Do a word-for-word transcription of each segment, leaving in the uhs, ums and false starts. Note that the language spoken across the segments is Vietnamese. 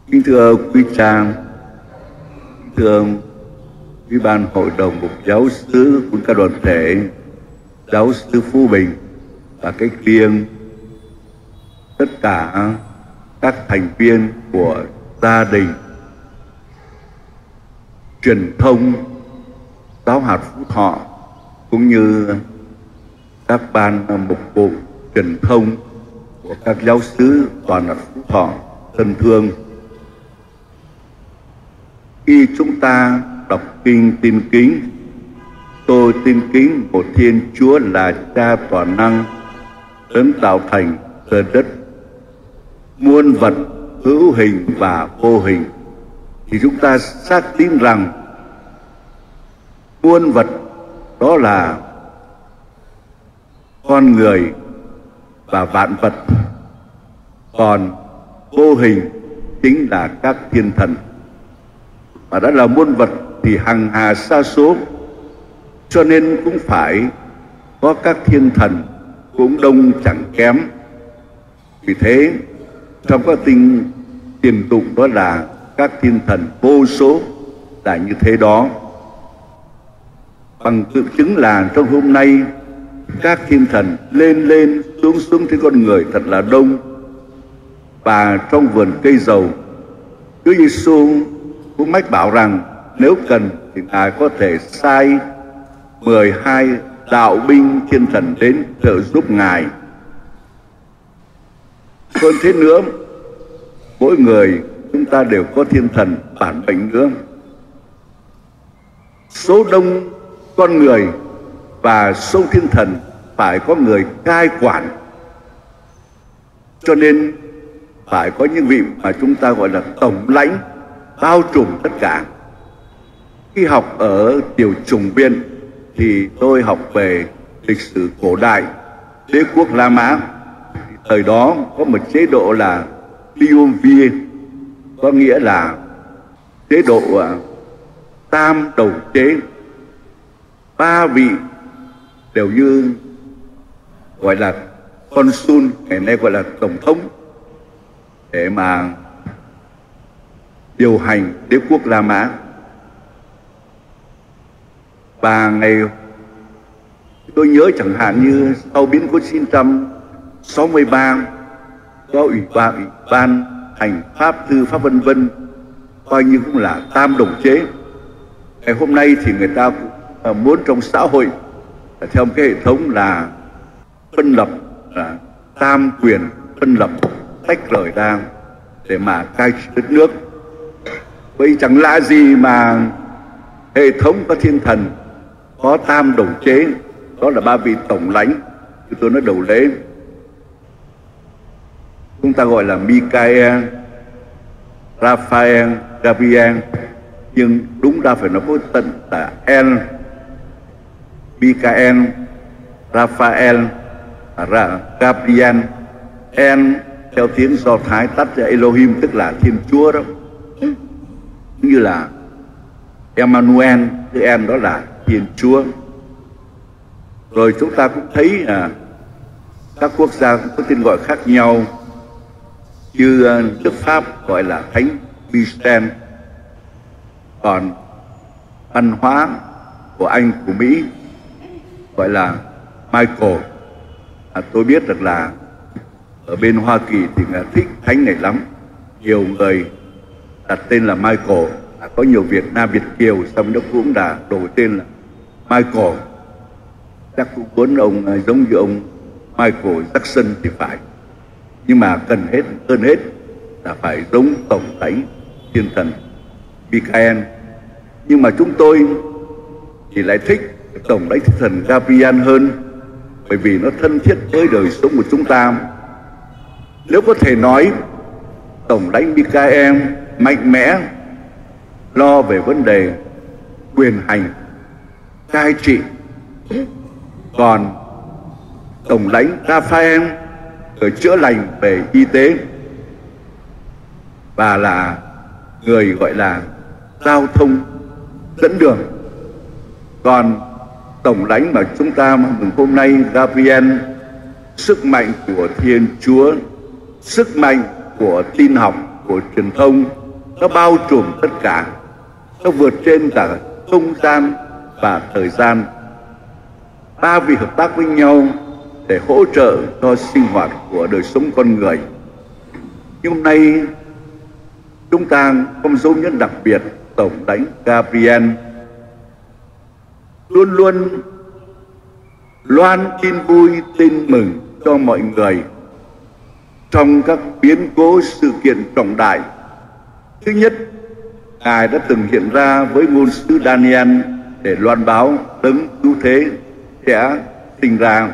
Kính thưa quý cha, thưa quý ban hội đồng mục giáo xứ của các đoàn thể, giáo xứ Phú Bình và cách riêng tất cả các thành viên của gia đình, truyền thông giáo hạt Phú Thọ cũng như các ban mục vụ truyền thông của các giáo xứ toàn hạt Phú Thọ thân thương. Khi chúng ta đọc kinh tin kính, tôi tin kính một Thiên Chúa là Cha toàn năng, đấng tạo thành trời đất, muôn vật hữu hình và vô hình, thì chúng ta xác tin rằng muôn vật đó là con người và vạn vật, còn vô hình chính là các thiên thần. Và đã là muôn vật thì hằng hà sa số, cho nên cũng phải có các thiên thần cũng đông chẳng kém. Vì thế trong các kinh tiền tụng đó là các thiên thần vô số là như thế đó. Bằng tự chứng là trong hôm nay các thiên thần lên lên xuống xuống thế con người thật là đông. Và trong vườn cây dầu, Chúa Giêsu cũng mách bảo rằng nếu cần thì Ngài có thể sai mười hai đạo binh thiên thần đến trợ giúp Ngài. Hơn thế nữa, mỗi người chúng ta đều có thiên thần bản mệnh nữa. Số đông con người và số thiên thần phải có người cai quản, cho nên phải có những vị mà chúng ta gọi là tổng lãnh, bao trùm tất cả. Khi học ở tiểu chủng viện thì tôi học về lịch sử cổ đại đế quốc La Mã. Thời đó có một chế độ là triumvirate, có nghĩa là chế độ tam đầu chế. Ba vị đều như gọi là consul, ngày nay gọi là tổng thống, để mà điều hành đế quốc La Mã. Và ngày tôi nhớ chẳng hạn như sau biến cố chín trăm sáu mươi ba có ủy ban, ủy ban hành pháp tư pháp vân vân, coi như cũng là tam đồng chế. Ngày hôm nay thì người ta cũng muốn trong xã hội theo một cái hệ thống là phân lập, là tam quyền phân lập tách rời ra để mà cai trị đất nước. Vậy chẳng lạ gì mà hệ thống có thiên thần, có tam đồng chế, đó là ba vị tổng lãnh như tôi nói đầu lễ. Chúng ta gọi là Michael, Raphael, Gabriel, nhưng đúng ra phải nói vô tận là El, Michael, Raphael, Gabriel. El theo tiếng Do Thái tắt ra Elohim, tức là Thiên Chúa đó, như là Emmanuel, cái En đó là Thiên Chúa. Rồi chúng ta cũng thấy à, các quốc gia cũng có tên gọi khác nhau, như uh, nước Pháp gọi là Thánh Vincent, còn văn hóa của Anh, của Mỹ gọi là Michael. À, tôi biết được là ở bên Hoa Kỳ thì người thích thánh này lắm, nhiều người đặt tên là Michael. À, có nhiều Việt Nam Việt kiều xong nó cũng đã đổi tên là Michael, chắc cũng muốn ông giống như ông Michael Jackson thì phải. Nhưng mà cần hết, hơn hết là phải giống tổng lãnh thiên thần Michael. Nhưng mà chúng tôi thì lại thích tổng lãnh thiên thần Gabriel hơn, bởi vì nó thân thiết với đời sống của chúng ta. Nếu có thể nói tổng lãnh Michael mạnh mẽ, lo về vấn đề quyền hành, cai trị, còn tổng lãnh Raphael ở chữa lành về y tế và là người gọi là giao thông dẫn đường. Còn tổng lãnh mà chúng ta mừng hôm nay Gabriel, sức mạnh của Thiên Chúa, sức mạnh của tin học, của truyền thông nó bao trùm tất cả, nó vượt trên cả không gian và thời gian. Ba vị hợp tác với nhau để hỗ trợ cho sinh hoạt của đời sống con người. Nhưng hôm nay chúng ta có một dấu nhấn đặc biệt. Tổng lãnh Gabriel luôn luôn loan tin vui, tin mừng cho mọi người trong các biến cố sự kiện trọng đại. Thứ nhất, Ngài đã từng hiện ra với ngôn sứ Daniel để loan báo đấng cứu thế sẽ sinh ra.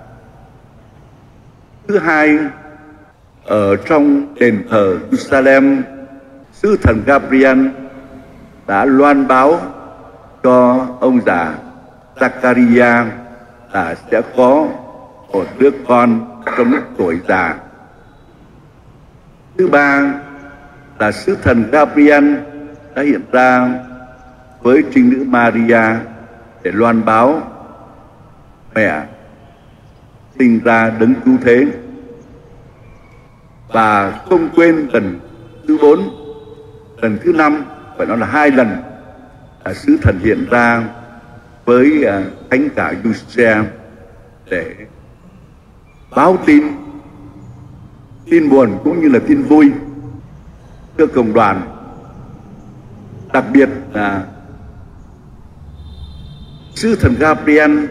Thứ hai, ở trong đền thờ Jerusalem, sứ thần Gabriel đã loan báo cho ông già Zachariah là sẽ có một đứa con trong lúc tuổi già. Thứ ba là sứ thần Gabriel đã hiện ra với trinh nữ Maria để loan báo mẹ sinh ra đấng cứu thế. Và không quên lần thứ bốn, lần thứ năm, phải nói là hai lần là sứ thần hiện ra với uh, thánh cả Giuse để báo tin, tin buồn cũng như là tin vui. Thưa cộng đoàn, đặc biệt là sứ thần Gabriel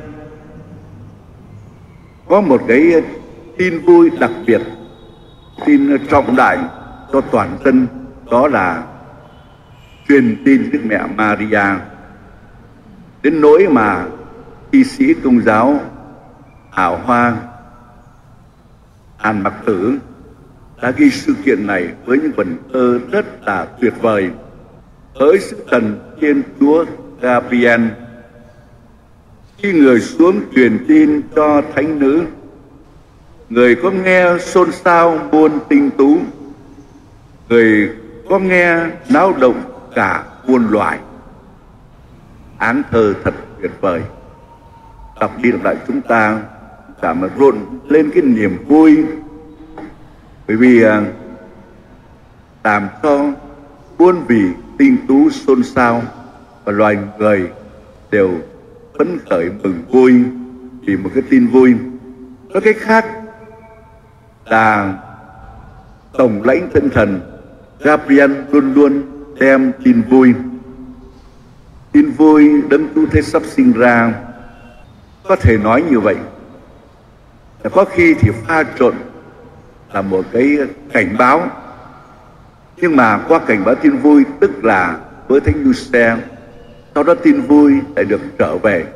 có một cái tin vui đặc biệt, tin trọng đại cho toàn dân, đó là truyền tin Đức Mẹ Maria. Đến nỗi mà y sĩ Công giáo Hảo Hoa Hàn Mặc Tử đã ghi sự kiện này với những vần thơ rất là tuyệt vời. Hỡi sứ thần Thiên Chúa Gabriel, khi người xuống truyền tin cho thánh nữ, người có nghe xôn xao muôn tinh tú, người có nghe náo động cả muôn loài. Áng thơ thật tuyệt vời. Đọc đi đọc lại chúng ta cảm mà rộn lên cái niềm vui, bởi vì à, làm cho muôn vì tinh tú xôn xao và loài người đều phấn khởi mừng vui vì một cái tin vui. Nói cách khác là tổng lãnh tinh thần Gabriel luôn luôn đem tin vui, tin vui đấng cứu thế sắp sinh ra. Có thể nói như vậy, có khi thì pha trộn là một cái cảnh báo, nhưng mà qua cảnh báo tin vui tức là với thánh Giuse, sau đó tin vui lại được trở về.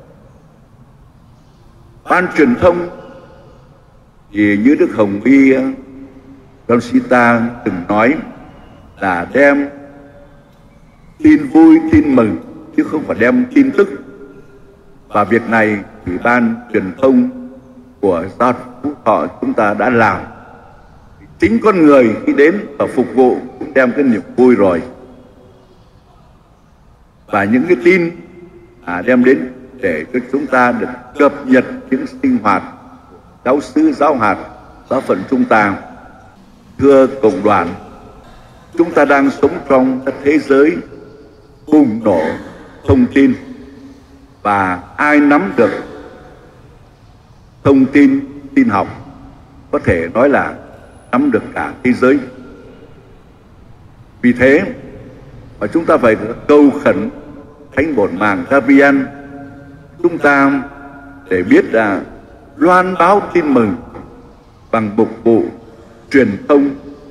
Ban truyền thông thì như Đức Hồng Y Conchita từng nói là đem tin vui, tin mừng, chứ không phải đem tin tức. Và việc này thì ban truyền thông của giáo Phú Thọ chúng ta đã làm. Chính con người khi đến và phục vụ cũng đem cái niềm vui rồi. Và những cái tin à, đem đến để cho chúng ta được cập nhật những sinh hoạt giáo xứ, giáo hạt, giáo phận chúng ta. Thưa cộng đoàn, chúng ta đang sống trong cái thế giới bùng nổ thông tin, và ai nắm được thông tin, tin học có thể nói là nắm được cả thế giới. Vì thế mà chúng ta phải cầu khẩn Thánh Bổn Màng Gabriel chúng ta để biết là loan báo tin mừng bằng mục vụ truyền thông.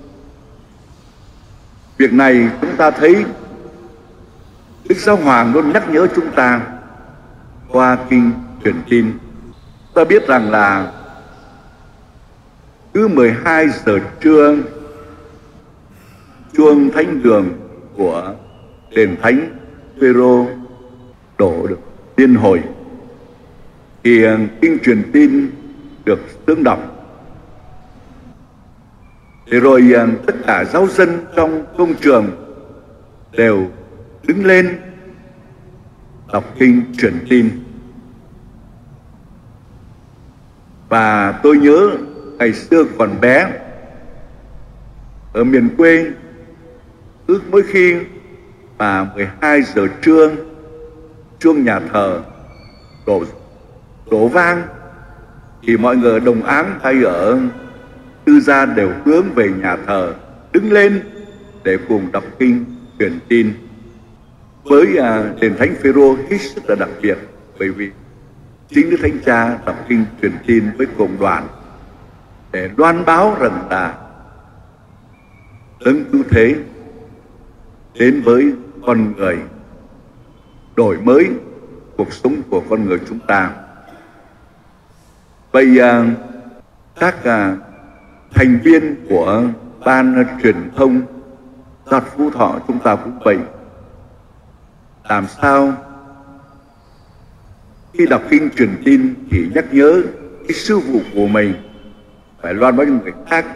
Việc này chúng ta thấy Đức Giáo Hoàng luôn nhắc nhớ chúng ta qua kinh truyền tin. Ta biết rằng là cứ mười hai giờ trưa, chuông thánh đường của đền thánh Phêrô đổ được liên hồi, thì kinh truyền tin được tương đọc. Để rồi tất cả giáo dân trong công trường đều đứng lên đọc kinh truyền tin. Và tôi nhớ ngày xưa còn bé, ở miền quê, ước mỗi khi mà mười hai giờ trưa chuông nhà thờ đổ đổ vang thì mọi người Đồng Áng hay ở Tư Gia đều hướng về nhà thờ, đứng lên để cùng đọc kinh truyền tin. Với à, đền Thánh Phêrô hết sức là đặc biệt, bởi vì chính Đức Thánh Cha đọc kinh truyền tin với cộng đoàn để loan báo rằng là đấng cứu thế đến với con người, đổi mới cuộc sống của con người chúng ta. Vậy à, các à, thành viên của ban truyền thông Giáo phận Phú Thọ chúng ta cũng vậy. Làm sao khi đọc kinh truyền tin thì nhắc nhớ cái sư vụ của mình phải loan báo cho người khác.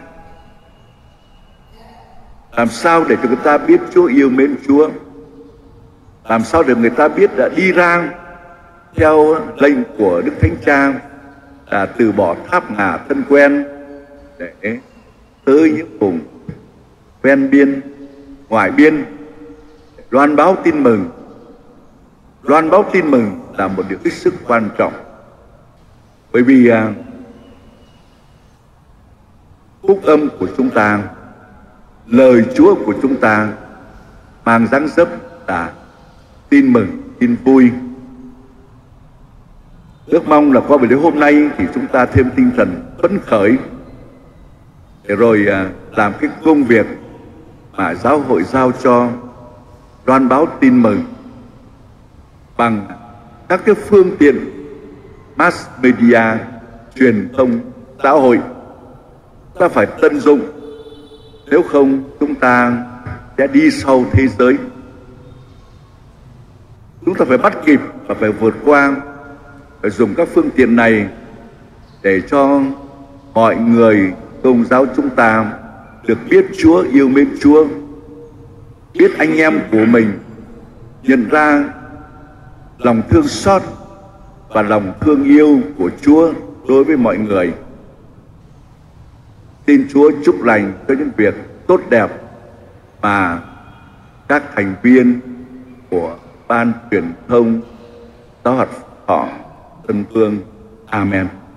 Làm sao để cho người ta biết Chúa yêu mến Chúa. Làm sao để người ta biết đã đi ra theo lệnh của Đức Thánh Cha là từ bỏ tháp ngà thân quen để tới những vùng ven biên, ngoài biên để loan báo tin mừng. Loan báo tin mừng là một điều hết sức quan trọng, bởi vì à, phúc âm của chúng ta, lời Chúa của chúng ta mang dáng dấp là tin mừng, tin vui. Ước mong là qua buổi lễ hôm nay thì chúng ta thêm tinh thần phấn khởi để rồi à, làm cái công việc mà giáo hội giao cho, loan báo tin mừng bằng các cái phương tiện mass media, truyền thông xã hội. Ta phải tận dụng, nếu không chúng ta sẽ đi sau thế giới. Chúng ta phải bắt kịp và phải vượt qua, phải dùng các phương tiện này để cho mọi người Công giáo chúng ta được biết Chúa, yêu mến Chúa, biết anh em của mình, nhận ra lòng thương xót và lòng thương yêu của Chúa đối với mọi người. Xin Chúa chúc lành cho những việc tốt đẹp mà các thành viên của ban truyền thông Giáo phận Phú Thọ Tân Phương. Amen.